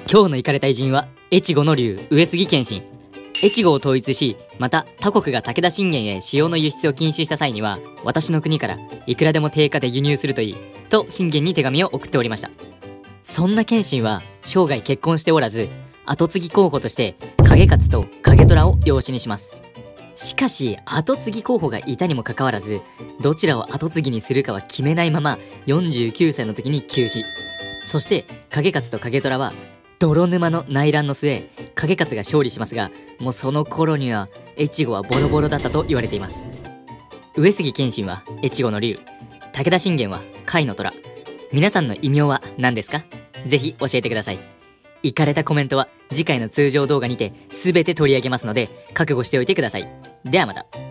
今日のイカれた偉人は越後の竜上杉謙信。越後を統一し、また他国が武田信玄へ塩の輸出を禁止した際には、私の国からいくらでも定価で輸入するといいと信玄に手紙を送っておりました。そんな謙信は生涯結婚しておらず、跡継ぎ候補として景勝と景虎を養子にします。しかし跡継ぎ候補がいたにもかかわらず、どちらを跡継ぎにするかは決めないまま49歳の時に急死。そして景勝と景虎は泥沼の内乱の末、景勝が勝利しますが、もうその頃には越後はボロボロだったと言われています。上杉謙信は越後の竜、武田信玄は甲斐の虎。皆さんの異名は何ですか？ぜひ教えてください。イカれたコメントは次回の通常動画にて全て取り上げますので覚悟しておいてください。ではまた。